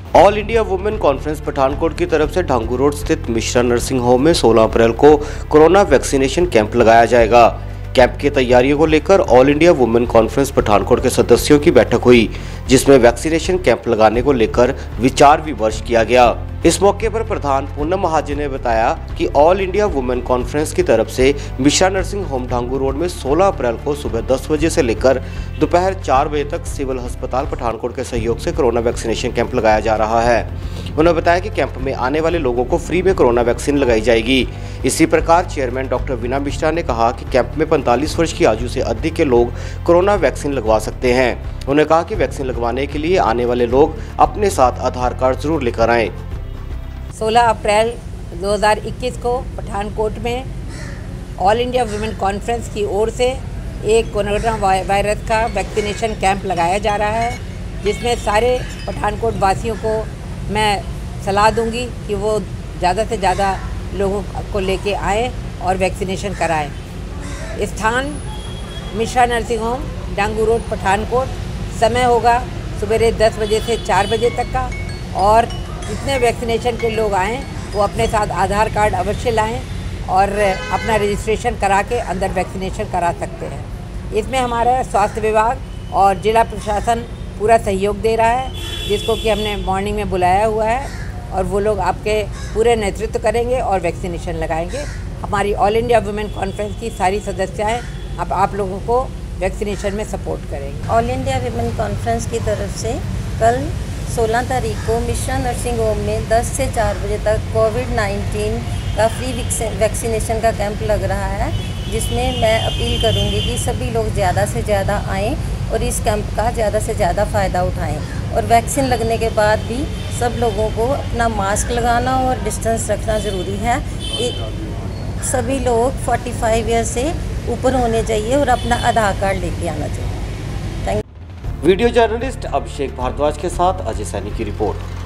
All India women conference Pathankot की तरफ से ढांगू रोड स्थित मिश्रा नर्सिंग होम में 16 अप्रैल को कोरोना वैक्सीनेशन कैंप लगाया जाएगा। कैंप की तैयारियों को लेकर all India women conference Pathankot के सदस्यों की बैठक हुई, जिसमें वैक्सीनेशन कैंप लगाने को लेकर विचार विमर्श किया गया। इस मौके पर प्रधान पूनम महाजन ने बताया कि ऑल इंडिया वुमेन कॉन्फ्रेंस की तरफ से Mishra nursing home Dhangu road में 16 अप्रैल को सुबह 10 बजे से लेकर दोपहर 4 बजे तक सिविल अस्पताल पठानकोट के सहयोग से कोरोना वैक्सीनेशन कैंप लगाया जा रहा है। उन्होंने बताया कि कैंप में आने वाले लोगों को फ्री में कोरोना वैक्सीन लगाई जाएगी। इसी प्रकार चेयरमैन डॉक्टर वीना मिश्रा ने कहा कि कैंप में 45 वर्ष की आयु से अधिक के लोग कोरोना वैक्सीन लगवा सकते हैं। उन्होंने कहा कि वैक्सीन लगवाने के लिए आने वाले लोग अपने साथ आधार कार्ड जरूर लेकर आएं। 16 अप्रैल 2021 को पठानकोट में ऑल इंडिया वुमेन कॉन्फ्रेंस की ओर से एक कोरोना वायरस का वैक्सीनेशन कैंप लगाया जा रहा है, जिसमें सारे पठानकोट वासियों को मैं सलाह दूंगी कि वो ज़्यादा से ज़्यादा लोगों को लेके आएँ और वैक्सीनेशन कराएं। स्थान Mishra nursing home Dhangu road Pathankot. समय होगा सुबह 10 बजे से 4 बजे तक का, और जितने वैक्सीनेशन के लोग आएँ वो अपने साथ आधार कार्ड अवश्य लाएं और अपना रजिस्ट्रेशन करा के अंदर वैक्सीनेशन करा सकते हैं। इसमें हमारा स्वास्थ्य विभाग और जिला प्रशासन पूरा सहयोग दे रहा है, जिसको कि हमने मॉर्निंग में बुलाया हुआ है, और वो लोग आपके पूरे नेतृत्व करेंगे और वैक्सीनेशन लगाएंगे। हमारी ऑल इंडिया वुमेन कॉन्फ्रेंस की सारी सदस्याएँ अब आप लोगों को वैक्सीनेशन में सपोर्ट करेंगे। ऑल इंडिया वुमेन कॉन्फ्रेंस की तरफ से कल 16 तारीख को मिश्रा नर्सिंग होम में 10 से 4 बजे तक कोविड-19 का फ्री वैक्सीनेशन का कैंप लग रहा है, जिसमें मैं अपील करूंगी कि सभी लोग ज़्यादा से ज़्यादा आएँ और इस कैंप का ज़्यादा से ज़्यादा फ़ायदा उठाएं। और वैक्सीन लगने के बाद भी सब लोगों को अपना मास्क लगाना और डिस्टेंस रखना ज़रूरी है। सभी लोग 45 ईयर से ऊपर होने चाहिए और अपना आधार कार्ड लेके आना चाहिए। वीडियो जर्नलिस्ट अभिषेक भारद्वाज के साथ अजय सैनी की रिपोर्ट।